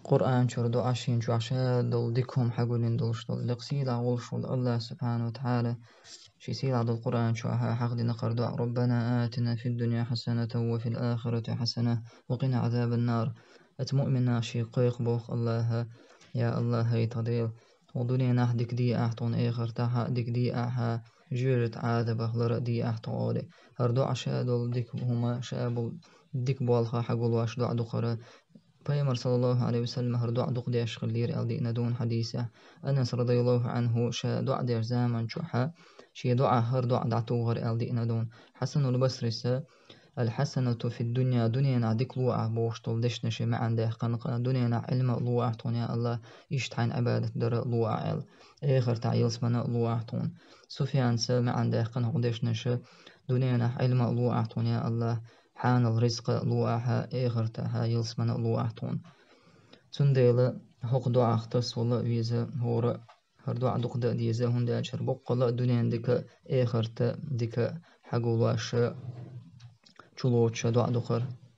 قرآن شردو عشين شو عشان دول ديكهم حقولين دول شتول لقسيد عول شول الله سبحانه وتعالى شي سيد عدل القرآن شو حق دي نقر دعاء ربنا آتنا في الدنيا حسنة وفي الآخرة حسنة وقنا عذاب النار أتمؤمنا شي قيق بوخ الله يا الله هي تضيل ودنيا نحدك دي أحطون آخر تاها ديك دي أحا جيرت عادة بخلر دي أحطون هردو عشان دول ديك هما شابل ديك بوالخا حقول واش دعاء دقرة پیغمبر صلى الله عليه وسلم هر دعاء دق ديش خلير ألدي ندون حديثه أنس رضي الله عنه شا دعاء ديش زمن شوحة شي دعاء هر دعاء دعتو غر ألدي ندون حسن البصري الحسنة في الدنيا دنيا نعدك لوعة بوشتول دش نشي ما عنده قنقة دنيا نع علم لوعة تون يا الله يشتحين عبادة در لوعة آخر تعيل سمنا لوعة تون سفيان ما عنده قنقة دش نشي دنيا نع علم لوعة تون يا الله حان الرزق لوعها آخر تها يلسمنا لوعة تون تنديل حق دعاء اختص والله ويزا هورا هر دعاء دق دا ديزا هون دا أجر بقلا دنيا ديك آخر تا ديك حقول واش چلوچ دعاء دقر